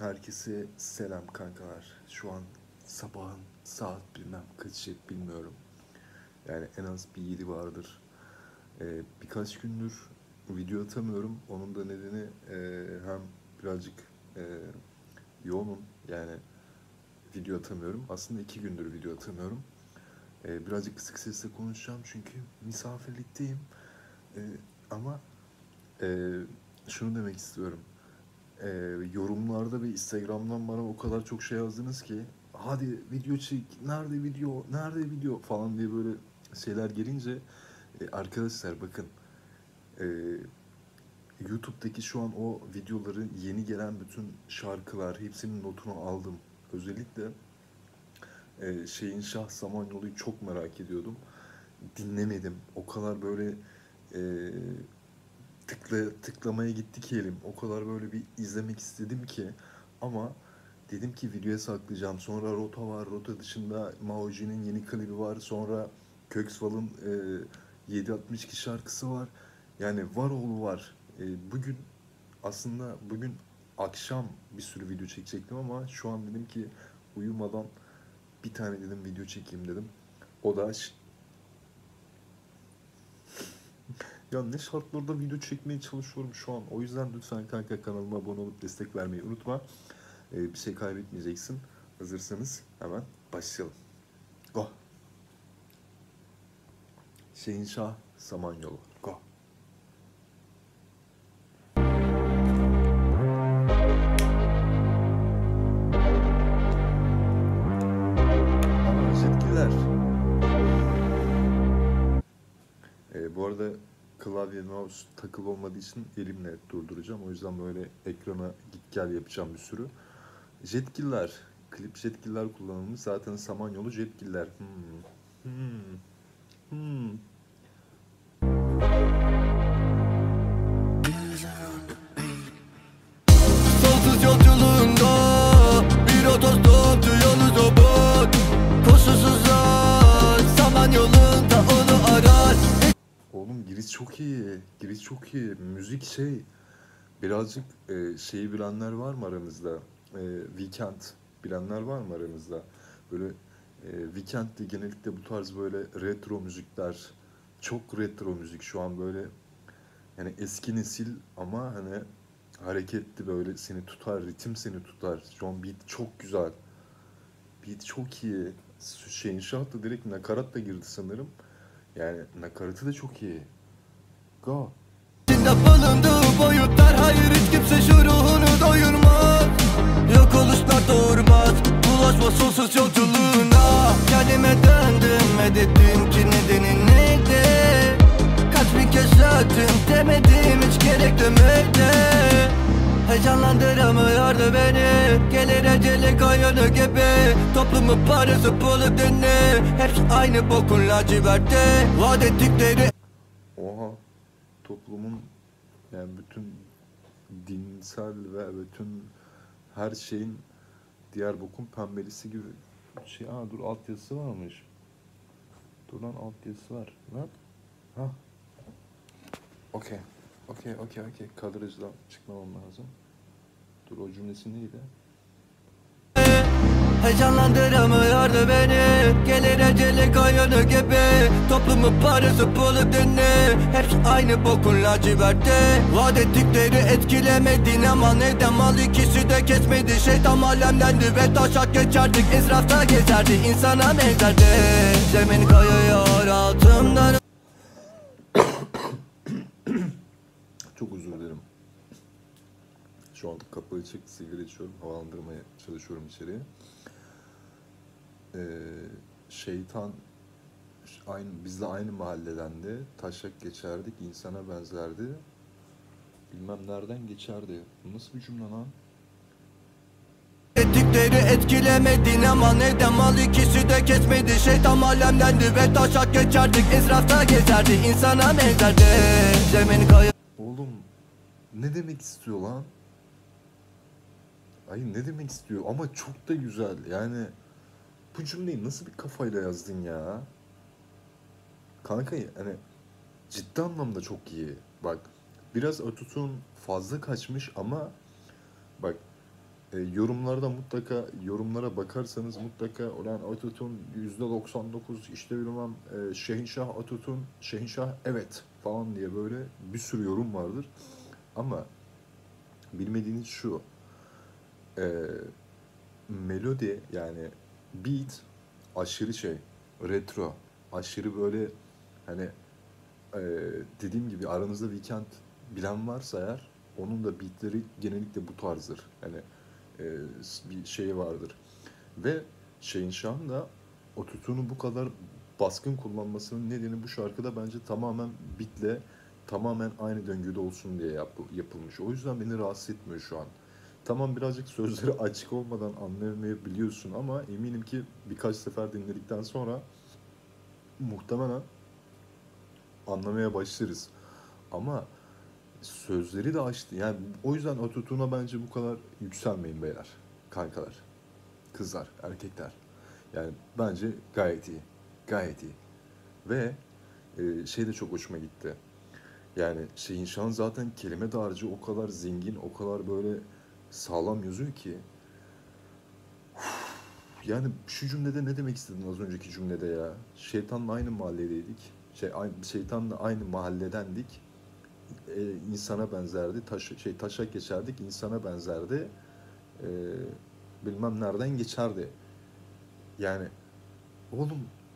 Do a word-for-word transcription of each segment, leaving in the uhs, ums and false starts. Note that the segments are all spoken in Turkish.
Herkese selam kankalar. Şu an sabahın saat bilmem kaçı bilmiyorum. Yani en az bir yedi vardır. Ee, birkaç gündür video atamıyorum. Onun da nedeni e, hem birazcık e, yoğunum. Yani video atamıyorum. Aslında iki gündür video atamıyorum. Ee, birazcık kısık sesle konuşacağım çünkü misafirlikteyim. Ee, ama e, şunu demek istiyorum. Ee, yorumlarda ve Instagram'dan bana o kadar çok şey yazdınız ki hadi video çek, nerede video, nerede video falan diye böyle şeyler gelince e, arkadaşlar bakın e, YouTube'daki şu an o videoların yeni gelen bütün şarkılar hepsinin notunu aldım. Özellikle e, şeyin Şah Samanyolu'yu çok merak ediyordum. Dinlemedim. O kadar böyle e, tıkla, tıklamaya gitti ki elim. O kadar böyle bir izlemek istedim ki ama dedim ki videoya saklayacağım. Sonra Rota var. Rota dışında Maoji'nin yeni klibi var. Sonra Köksval'ın e, yedi altmış iki şarkısı var. Yani var oğlu var. E, bugün aslında bugün akşam bir sürü video çekecektim ama şu an dedim ki uyumadan bir tane dedim video çekeyim dedim. O da ya ne şartlarda video çekmeye çalışıyorum şu an. O yüzden lütfen kanka kanalıma abone olup destek vermeyi unutma. Ee, bir şey kaybetmeyeceksin. Hazırsanız hemen başlayalım. Go. Şehinşah Samanyolu. Go. Ama jetkiler. Ee, bu arada klavye mouse takılı olmadığı için elimle durduracağım. O yüzden böyle ekrana git gel yapacağım bir sürü. Jetgiller. Klip jetgiller kullanılmış. Zaten Samanyolu jetgiller. Hmm. Hmm. Hmm. Sonsuz yolculuğunda bir otostopçu yolu zobut. Koşusuzlar Samanyolu'nda onu arar. Oğlum giriş çok iyi. Giriş çok iyi. Müzik şey birazcık e, şeyi bilenler var mı aranızda? E, Weekend bilenler var mı aranızda? Böyle e, Weekend'de genellikle bu tarz böyle retro müzikler çok retro müzik şu an böyle yani eski nesil ama hani hareketli böyle seni tutar, ritim seni tutar. Şu an beat çok güzel. Beat çok iyi. Şeyin şahtı direkt nakarat da girdi sanırım. Yani nakaratı da çok iyi. Go. İçinde bulunduğu boyutlar, hayır hiç kimse şu ruhunu doyurmaz. Yok oluşlar doğurmaz, bulaşma sonsuz yolculuğuna. Kendime döndüm ve dedim ki nedeni neydi? Kaç bin kez öttüm demedim hiç gerek demekte. Heyecanlandıramıyordu beni, gelir acele koyunu gibi. Toplumun parası pulu deni, hepsi aynı bokun lacivertte. Vaat ettikleri Oha. Toplumun yani bütün dinsel ve bütün her şeyin diğer bokun pembelisi gibi şey. Aa dur altyazısı varmış. Dur lan altyazısı var. Lan. Ha. Okey. Okey okey okey. Kadrajdan çıkmamam lazım. Dur o cümlesi neydi? heyecanlandıramıyordu beni, gelir acele koyunu gibi. Toplumun parası pulu deni, hepsi aynı bokun lacivertte. Vaat ettikleri etkilemedi ama neden mal ikisi de kesmedi. Şeytan alemdendi ve taşak geçerdik, israfta gezerdi, insana benzerdi. Zemin kayıyor altımdan. Çok özür dilerim. Şu an kapı açık, sigara içiyorum, havalandırmaya çalışıyorum içeriye. Ee, şeytan aynı bizle aynı mahalledendi. Taşak geçerdik, insana benzerdi. Bilmem nereden geçerdi. Bu nasıl bir cümle lan? Ettikleri etkilemedi ama neden mal ikisi de kesmedi. Şeytan alemdendi ve taşak geçerdik, israfta gezerdi, insana benzerdi. Zemin kayıyor. Oğlum ne demek istiyor lan? Ay ne demek istiyor ama çok da güzel. Yani bu cümleyi nasıl bir kafayla yazdın ya? Kanka hani ciddi anlamda çok iyi. Bak biraz autotune fazla kaçmış ama bak E, yorumlarda mutlaka yorumlara bakarsanız mutlaka olan Autotune yüzde doksan dokuz işte bilmem e, Şehinşah Autotune Şehinşah evet falan diye böyle bir sürü yorum vardır. Ama bilmediğiniz şu e, melodi yani beat aşırı şey retro aşırı böyle hani e, dediğim gibi aranızda Weekend bilen varsa eğer onun da beatleri genellikle bu tarzdır. Hani e, bir şey vardır. Ve Şehinşah'ın da ototune'u bu kadar baskın kullanmasının nedeni bu şarkıda bence tamamen beatle tamamen aynı döngüde olsun diye yap, yapılmış. O yüzden beni rahatsız etmiyor şu an. Tamam birazcık sözleri açık olmadan anlayamayabiliyorsun ama eminim ki birkaç sefer dinledikten sonra muhtemelen anlamaya başlarız. Ama sözleri de açtı. Yani o yüzden ototune'a bence bu kadar yükselmeyin beyler, kankalar, kızlar, erkekler. Yani bence gayet iyi. Gayet iyi. Ve e, şey de çok hoşuma gitti. Yani şeyin şan zaten kelime dağarcığı o kadar zengin, o kadar böyle sağlam yazıyor ki. Yani şu cümlede ne demek istedin az önceki cümlede ya? Şeytanla aynı mahalledeydik. Şey, aynı, şeytanla aynı mahalledendik. E, insana benzerdi. Taş, şey taşak geçerdik, insana benzerdi. E, bilmem nereden geçerdi. Yani oğlum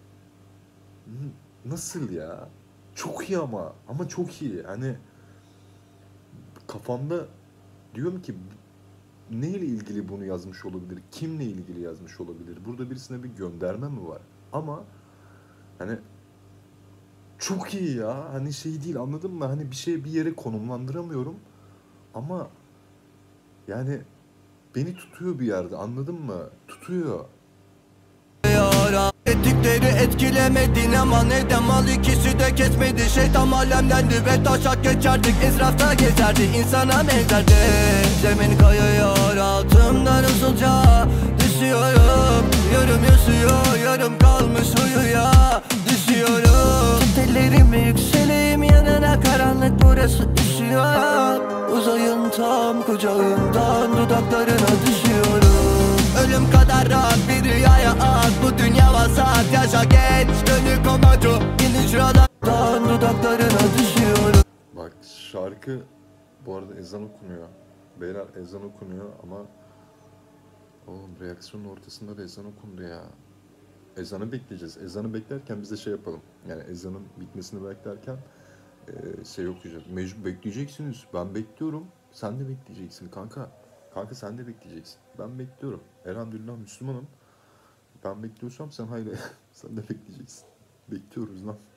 nasıl ya? Çok iyi ama ama çok iyi. Hani kafamda diyorum ki neyle ilgili bunu yazmış olabilir? Kimle ilgili yazmış olabilir? Burada birisine bir gönderme mi var? Ama hani çok iyi ya. Hani şey değil anladın mı? Hani bir şey bir yere konumlandıramıyorum. Ama yani beni tutuyor bir yerde anladın mı? Tutuyor. Yara ettikleri etkilemedin ama neden mal ikisi de kesmedi. Şeytan alemdendi ve taşak geçerdik, israfta gezerdi, insana benzerdi. Zemin kayıyor altımdan usulca düşüyorum. Yarım yaşıyor yarım kalmış uyuya düşüyorum. Tellerimi yükseleyim yanına, karanlık burası düşüyor. Uzayın tam kucağından dudaklarına düşüyorum. Ölüm kadar rahat bir rüyaya at, bu dünya vasat, yaşa geç dönük amacı iniş radardan dudaklarına düşüyorum. Bak şarkı bu arada ezan okunuyor. Beyler ezan okunuyor ama oğlum reaksiyonun ortasında da ezan okundu ya. Ezanı bekleyeceğiz. Ezanı beklerken biz de şey yapalım. Yani ezanın bitmesini beklerken e, şey okuyacağız. Mecbur bekleyeceksiniz. Ben bekliyorum. Sen de bekleyeceksin kanka. Kanka sen de bekleyeceksin. Ben bekliyorum. Elhamdülillah Müslümanım. Ben bekliyorsam sen hayır sen de bekleyeceksin. Bekliyoruz lan.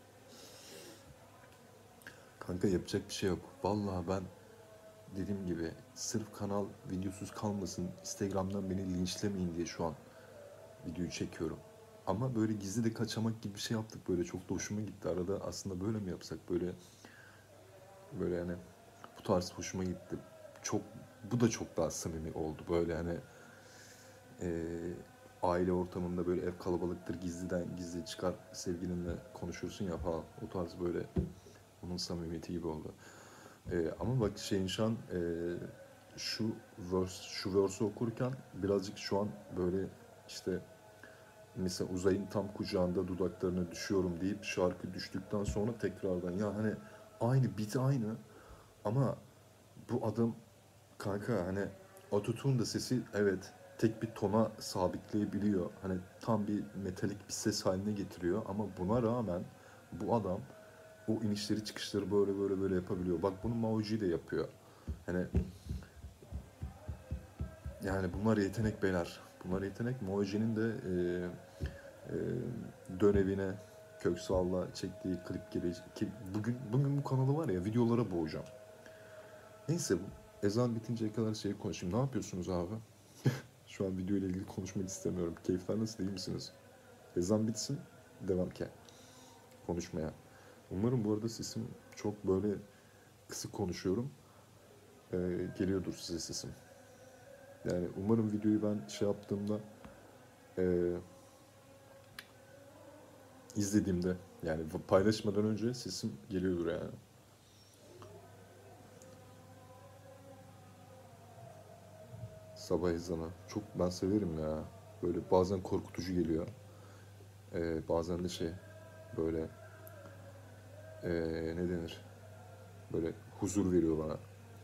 Kanka yapacak bir şey yok. Vallahi ben dediğim gibi sırf kanal videosuz kalmasın, Instagram'dan beni linçlemeyin diye şu an videoyu çekiyorum. Ama böyle gizli de kaçamak gibi bir şey yaptık böyle çok da hoşuma gitti. Arada aslında böyle mi yapsak böyle böyle yani bu tarz hoşuma gitti. Çok bu da çok daha samimi oldu böyle hani e, aile ortamında böyle ev kalabalıktır gizliden gizli çıkar sevgilinle konuşursun ya falan o tarz böyle onun samimiyeti gibi oldu. E, ama bak şeyin şu an e, şu verse, şu verse'ü okurken birazcık şu an böyle işte mesela uzayın tam kucağında dudaklarına düşüyorum deyip şarkı düştükten sonra tekrardan ya hani aynı beat aynı ama bu adam kanka hani autotune da sesi evet tek bir tona sabitleyebiliyor. Hani tam bir metalik bir ses haline getiriyor ama buna rağmen bu adam o inişleri çıkışları böyle böyle böyle yapabiliyor. Bak bunu Mauji de yapıyor. Hani yani bunlar yetenek beyler. Bunlar yetenek. Mauji'nin de e, e, dönevine Köksal'la çektiği klip gibi ki bugün bugün bu kanalı var ya videolara boğacağım. Neyse ezan bitinceye kadar şey konuşayım. Ne yapıyorsunuz abi? Şu an video ile ilgili konuşmak istemiyorum. Keyifler nasıl değil misiniz? Ezan bitsin devam ki konuşmaya. Umarım bu arada sesim çok böyle kısık konuşuyorum. Ee, geliyordur size sesim. Yani umarım videoyu ben şey yaptığımda e, izlediğimde yani paylaşmadan önce sesim geliyordur yani. sabah ezanı. Çok ben severim ya. Böyle bazen korkutucu geliyor. Ee, bazen de şey böyle ee, ne denir? Böyle huzur veriyor bana.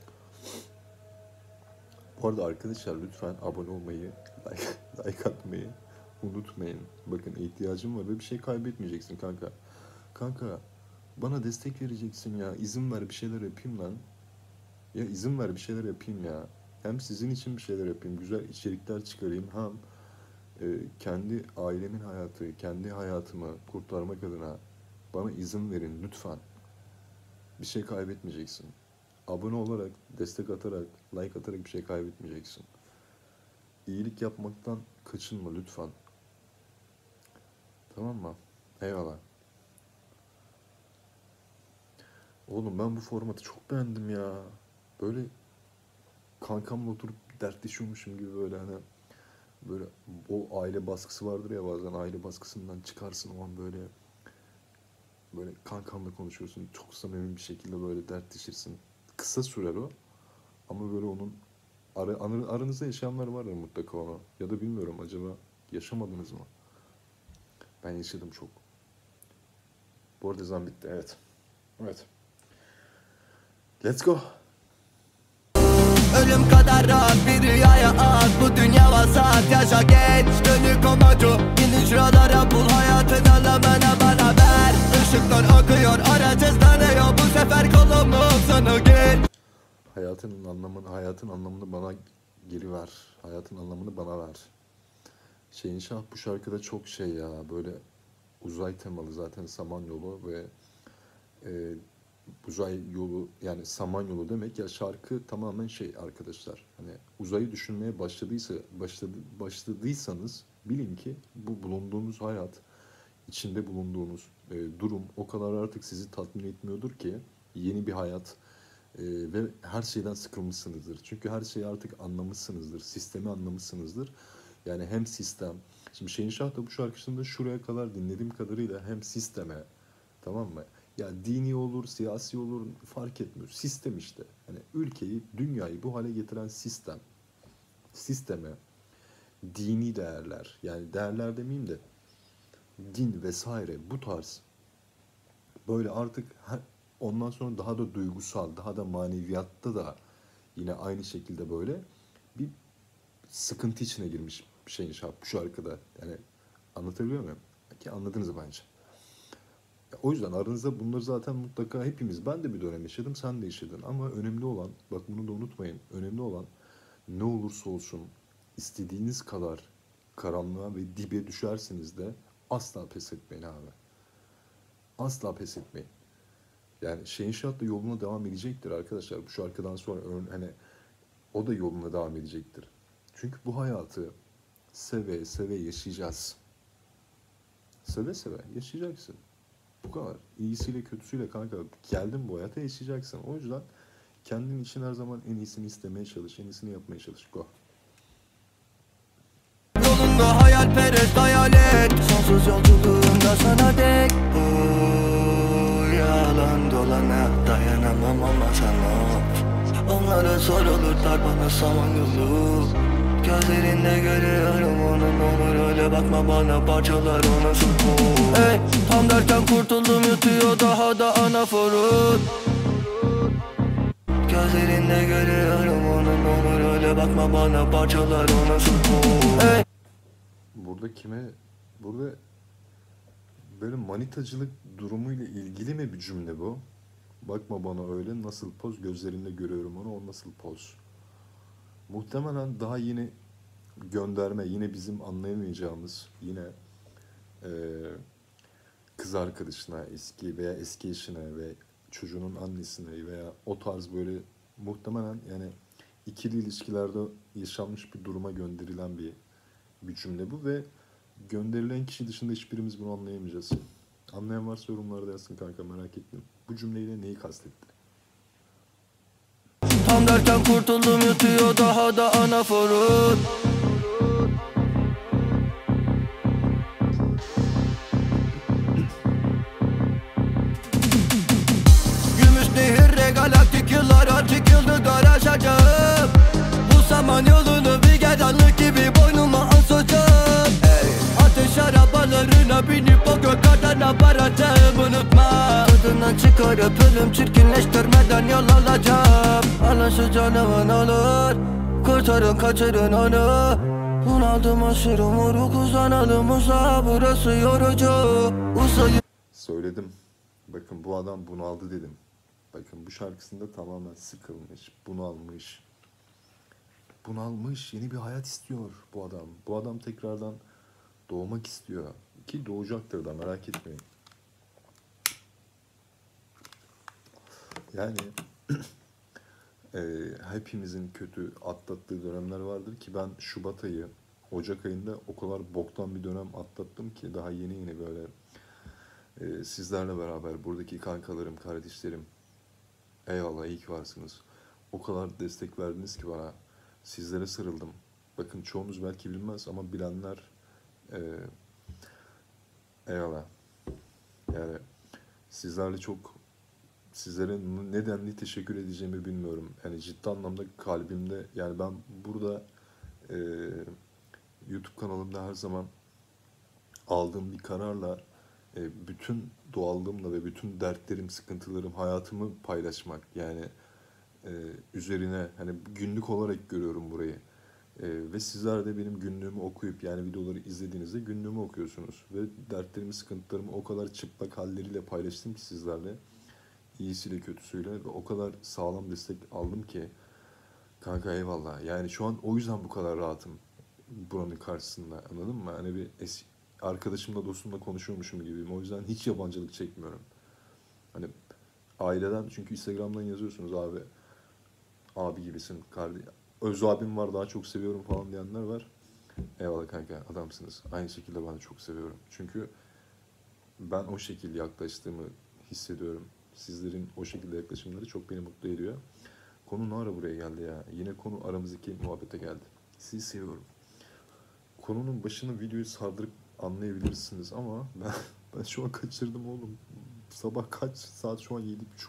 Bu arada arkadaşlar lütfen abone olmayı, like, like atmayı unutmayın. Bakın ihtiyacım var ve bir şey kaybetmeyeceksin kanka. Kanka bana destek vereceksin ya. İzin ver bir şeyler yapayım lan. Ya izin ver bir şeyler yapayım ya. Hem sizin için bir şeyler yapayım. Güzel içerikler çıkarayım. Hem e, kendi ailemin hayatı, kendi hayatımı kurtarmak adına bana izin verin lütfen. Bir şey kaybetmeyeceksin. Abone olarak, destek atarak, like atarak bir şey kaybetmeyeceksin. İyilik yapmaktan kaçınma lütfen. Tamam mı? Eyvallah. Oğlum ben bu formatı çok beğendim ya. Böyle kankamla oturup dertleşiyormuşum gibi böyle hani böyle o aile baskısı vardır ya bazen aile baskısından çıkarsın o an böyle böyle kankamla konuşuyorsun. Çok samimi bir şekilde böyle dertleşirsin. Kısa sürer o. Ama böyle onun ar aranızda yaşayanlar var ya mutlaka onu. Ya da bilmiyorum acaba yaşamadınız mı? Ben yaşadım çok. Bu arada zaman bitti. Evet. Evet. Let's go. Ölüm kadar rahat bir rüyaya at. Bu dünya vasat yaşa geç. Dönük amacı iniş radara bul. Hayatın anlamına bana ver. Işıklar akıyor araç hızlanıyor. Bu sefer kolumu sana gel. Hayatın anlamını, hayatın anlamını bana geri ver. Hayatın anlamını bana ver. Şeyin Şah bu şarkıda çok şey ya böyle uzay temalı zaten Samanyolu ve e, uzay yolu yani Samanyolu demek ya şarkı tamamen şey arkadaşlar. Hani uzayı düşünmeye başladıysa başladı, başladıysanız bilin ki bu bulunduğunuz hayat içinde bulunduğunuz e, durum o kadar artık sizi tatmin etmiyordur ki yeni bir hayat e, ve her şeyden sıkılmışsınızdır. Çünkü her şeyi artık anlamışsınızdır. Sistemi anlamışsınızdır. Yani hem sistem. Şimdi Şehinşah da bu şarkısında şuraya kadar dinlediğim kadarıyla hem sisteme tamam mı? Ya dini olur, siyasi olur fark etmiyor. Sistem işte. Hani ülkeyi, dünyayı bu hale getiren sistem. Sisteme dini değerler yani değerler demeyeyim de din vesaire bu tarz böyle artık her, ondan sonra daha da duygusal, daha da maneviyatta da yine aynı şekilde böyle bir sıkıntı içine girmiş bir şeyin şarkı, bu şarkıda. Yani anlatabiliyor muyum? Ki anladınız bence. O yüzden aranızda bunları zaten mutlaka hepimiz, ben de bir dönem yaşadım, sen de yaşadın. Ama önemli olan, bak bunu da unutmayın, önemli olan ne olursa olsun istediğiniz kadar karanlığa ve dibe düşersiniz de asla pes etmeyin abi. Asla pes etmeyin. Yani Şehinşah da yoluna devam edecektir arkadaşlar. Bu şarkıdan sonra hani o da yoluna devam edecektir. Çünkü bu hayatı seve seve yaşayacağız. Seve seve yaşayacaksın. Bu kadar. İyisiyle kötüsüyle kanka geldin bu hayata yaşayacaksın. O yüzden kendin için her zaman en iyisini istemeye çalış. En iyisini yapmaya çalış. Go. Yolunda hayalperest hayalet. Sonsuz yolculuğumda sana dek. Bu yalan dolana dayanamam ama sana. Onlara sorulurlar bana Samanyolu. Gözlerinde görüyorum onun olur öyle bakma bana parçalar o nasıl bu. Hey tam derken kurtuldum yutuyor daha da anaforun. Gözlerinde görüyorum onun olur öyle bakma bana parçalar o nasıl bu. Hey. Burada kime burada böyle manitacılık durumuyla ilgili mi bir cümle bu? Bakma bana öyle nasıl poz gözlerinde görüyorum onu o nasıl poz. Muhtemelen daha yeni gönderme yine bizim anlayamayacağımız yine e, kız arkadaşına eski veya eski eşine ve çocuğunun annesine veya o tarz böyle muhtemelen yani ikili ilişkilerde yaşanmış bir duruma gönderilen bir bir cümle bu ve gönderilen kişi dışında hiçbirimiz bunu anlayamayacağız. Anlayan varsa yorumlarda yazsın kanka merak ettim. Bu cümleyle neyi kastetti? Tam derken kurtuldum yutuyor daha da anaforun. Gümüş nehirle galaktik yıllar artık yıldızlar aşacağım. Bu Samanyolu'nu bir Uçakla binip o gökadana varacağım unutma. Tadından çıkarıp ölüm çirkinleştirmeden yol alacağım. Alın şu canımın olur, kurtarın kaçırın onu. Bunaldım aşırı moruk, uzanalım uzağa, burası yorucu. Uzayı Söyledim. Bakın bu adam bunaldı dedim. Bakın bu şarkısında tamamen sıkılmış, bunalmış. Bunalmış, yeni bir hayat istiyor bu adam. Bu adam tekrardan doğmak istiyor. Ki doğacaktır da, merak etmeyin. Yani e, hepimizin kötü atlattığı dönemler vardır ki ben Şubat ayı, Ocak ayında o kadar boktan bir dönem atlattım ki daha yeni yeni böyle e, sizlerle beraber buradaki kankalarım, kardeşlerim, eyvallah iyi ki varsınız. O kadar destek verdiniz ki bana. Sizlere sarıldım. Bakın çoğunuz belki bilmez ama bilenler e, eyvallah. Yani sizlerle çok sizlere ne denli teşekkür edeceğimi bilmiyorum. Yani ciddi anlamda kalbimde, yani ben burada e, YouTube kanalımda her zaman aldığım bir kararla e, bütün doğallığımla ve bütün dertlerim, sıkıntılarım, hayatımı paylaşmak. Yani e, üzerine hani günlük olarak görüyorum burayı. E, ve sizler de benim günlüğümü okuyup, yani videoları izlediğinizde günlüğümü okuyorsunuz. Ve dertlerimi, sıkıntılarımı o kadar çıplak halleriyle paylaştım ki sizlerle. İyisiyle kötüsüyle ve o kadar sağlam destek aldım ki kanka eyvallah. Yani şu an o yüzden bu kadar rahatım buranın karşısında, anladın mı? Hani bir es arkadaşımla, dostumla konuşuyormuşum gibiyim. O yüzden hiç yabancılık çekmiyorum. Hani aileden, çünkü Instagram'dan yazıyorsunuz abi, abi gibisin, kardeş, öz abim var daha çok seviyorum falan diyenler var. Eyvallah kanka, adamsınız. Aynı şekilde ben de çok seviyorum. Çünkü ben o şekilde yaklaştığımı hissediyorum. Sizlerin o şekilde yaklaşımları çok beni mutlu ediyor. Konu ne ara buraya geldi ya? Yine konu aramızdaki muhabbete geldi. Sizi seviyorum. Konunun başını videoyu sardırıp anlayabilirsiniz ama ben, ben şu an kaçırdım oğlum. Sabah kaç saat şu an? Yedi buçuk.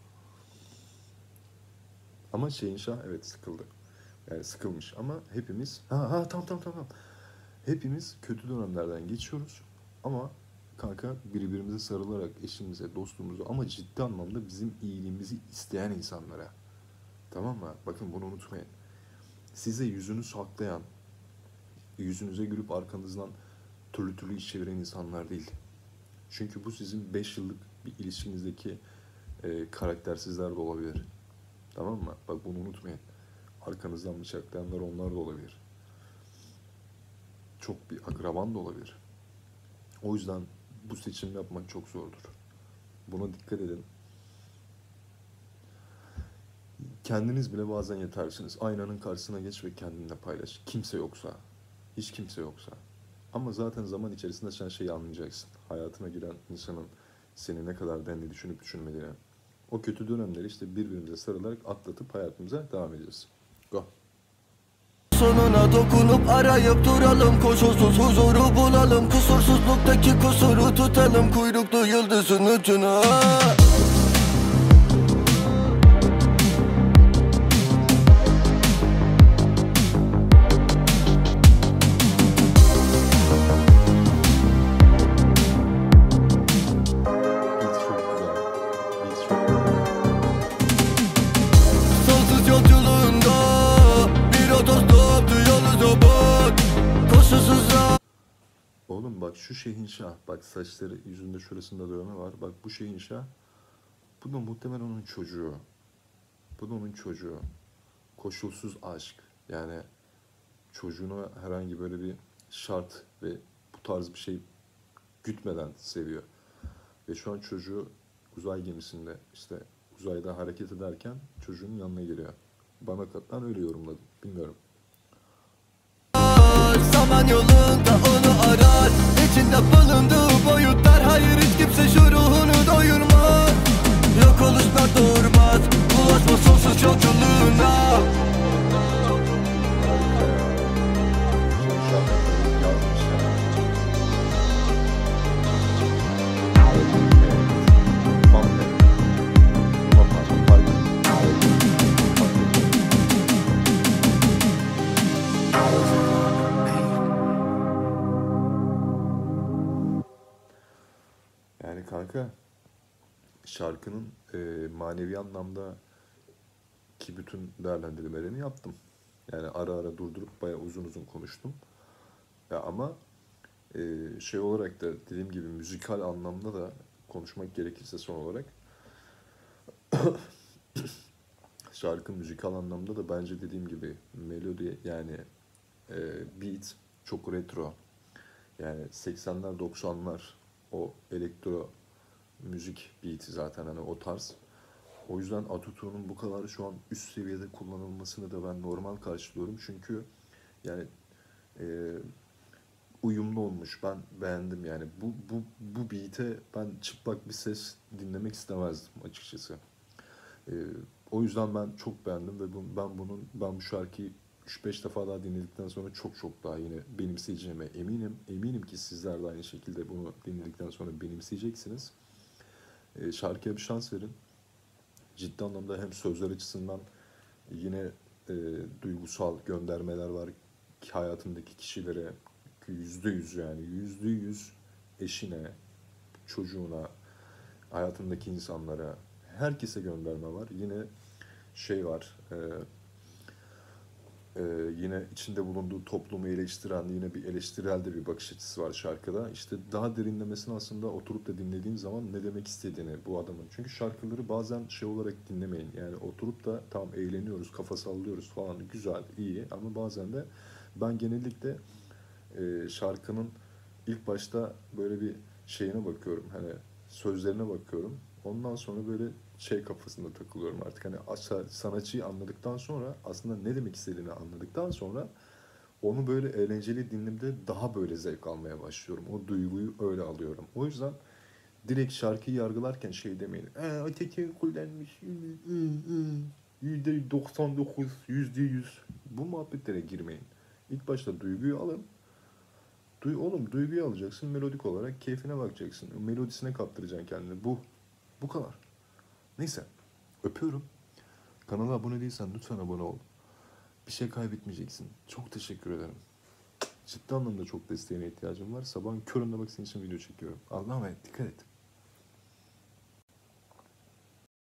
Ama Şehinşah evet sıkıldı. Yani sıkılmış ama hepimiz ha ha tamam tamam tamam. Hepimiz kötü dönemlerden geçiyoruz ama kanka birbirimize sarılarak, eşimize, dostumuza, ama ciddi anlamda bizim iyiliğimizi isteyen insanlara. Tamam mı? Bakın bunu unutmayın. Size yüzünü saklayan, yüzünüze gülüp arkanızdan türlü türlü iş çeviren insanlar değil. Çünkü bu sizin beş yıllık bir ilişkinizdeki e, karaktersizler de olabilir. Tamam mı? Bak bunu unutmayın. Arkanızdan bıçaklayanlar onlar da olabilir. Çok bir akraban da olabilir. O yüzden bu seçim yapmak çok zordur. Buna dikkat edin. Kendiniz bile bazen yetersiniz. Aynanın karşısına geç ve kendinle paylaş. Kimse yoksa, hiç kimse yoksa. Ama zaten zaman içerisinde sen şeyi anlayacaksın. Hayatına giren insanın seni ne kadar denli düşünüp düşünmediğini. O kötü dönemleri işte birbirimize sarılarak atlatıp hayatımıza devam edeceğiz. Go. Sonuna dokunup arayıp duralım, koşulsuz huzuru bulalım, kusursuzluktaki kusuru tutalım, kuyruklu yıldızın ucuna. Sonsuz yolculuğunda bir otostop yolu bak, koşulsuz. Oğlum bak şu Şehinşah, bak saçları yüzünde şurasında dövme var. Bak bu Şehinşah, bu da muhtemelen onun çocuğu. Bu da onun çocuğu. Koşulsuz aşk. Yani çocuğuna herhangi böyle bir şart ve bu tarz bir şey gütmeden seviyor. Ve şu an çocuğu uzay gemisinde, işte uzayda hareket ederken çocuğun yanına geliyor. Bana ben öyle yorumladım. Bilmiyorum. Zaman yolunda onu arar, içinde bulunduğu boyutlar. Hayır hiç kimse şu ruhunu doyurmaz. Yok oluşlar durmaz, ulaşma sonsuz yolculuğuna. şarkının e, manevi anlamda ki bütün değerlendirmelerini yaptım. Yani ara ara durdurup bayağı uzun uzun konuştum. Ya ama e, şey olarak da dediğim gibi müzikal anlamda da konuşmak gerekirse son olarak şarkı müzikal anlamda da bence dediğim gibi melodi yani e, beat çok retro. Yani seksenler doksanlar o elektro müzik beat'i zaten hani o tarz. O yüzden Autotune'un bu kadar şu an üst seviyede kullanılmasını da ben normal karşılıyorum. Çünkü yani e, uyumlu olmuş. Ben beğendim yani. Bu bu bu beat'e ben çıplak bir ses dinlemek istemezdim açıkçası. E, O yüzden ben çok beğendim ve bu, ben bunun ben bu şarkıyı üç beş defa daha dinledikten sonra çok çok daha yine benimseyeceğime eminim. Eminim ki sizler de aynı şekilde bunu dinledikten sonra benimseyeceksiniz. E, şarkıya bir şans verin. Ciddi anlamda hem sözler açısından yine e, duygusal göndermeler var ki hayatındaki kişilere yüzde yüz yani yüzde yüz eşine, çocuğuna, hayatındaki insanlara, herkese gönderme var. Yine şey var, e, e, yine içinde bulunduğu toplumu eleştiren yine bir eleştirel de bir bakış açısı var şarkıda. İşte daha derinlemesine aslında oturup da dinlediğin zaman ne demek istediğini bu adamın. Çünkü şarkıları bazen şey olarak dinlemeyin. Yani oturup da tam eğleniyoruz, kafa sallıyoruz falan güzel, iyi ama bazen de ben genellikle e, şarkının ilk başta böyle bir şeyine bakıyorum. Hani sözlerine bakıyorum. Ondan sonra böyle şey kafasında takılıyorum artık. Hani aşağı, sanatçıyı anladıktan sonra aslında ne demek istediğini anladıktan sonra onu böyle eğlenceli dinlemede daha böyle zevk almaya başlıyorum. O duyguyu öyle alıyorum. O yüzden direkt şarkıyı yargılarken şey demeyin. Eee Atatürk kullanmış. yüzde doksan dokuz, yüzde yüz. Bu muhabbetlere girmeyin. İlk başta duyguyu alın. Duy, oğlum duyguyu alacaksın melodik olarak keyfine bakacaksın. O melodisine kaptıracaksın kendini. Bu. Bu kadar. Neyse. Öpüyorum. Kanala abone değilsen lütfen abone ol. Bir şey kaybetmeyeceksin. Çok teşekkür ederim. Ciddi anlamda çok desteğine ihtiyacım var. Sabahın köründe bak senin için video çekiyorum. Allah'a emanet. Dikkat et.